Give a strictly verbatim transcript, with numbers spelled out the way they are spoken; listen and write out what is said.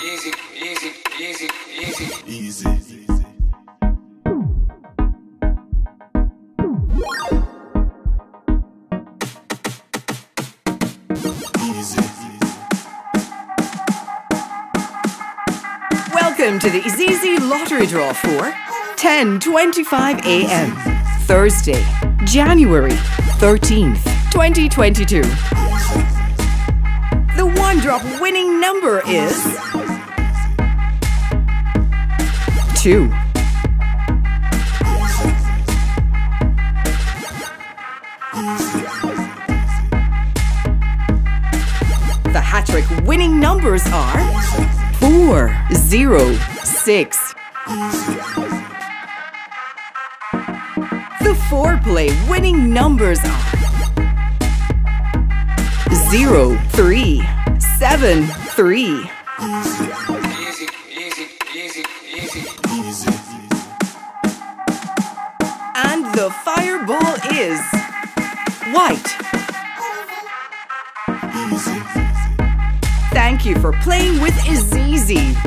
Easy, easy, easy, easy. Easy. Welcome to the IZIZZI lottery draw for ten twenty-five a m Thursday, January thirteenth, twenty twenty-two. The one drop winning number is two. The HaTTrik winning numbers are four, zero, six. The four-play winning numbers are zero, three, seven, three. Easy, easy, easy, easy. Easy. And the fireball is white. Easy. Thank you for playing with IZIZZI.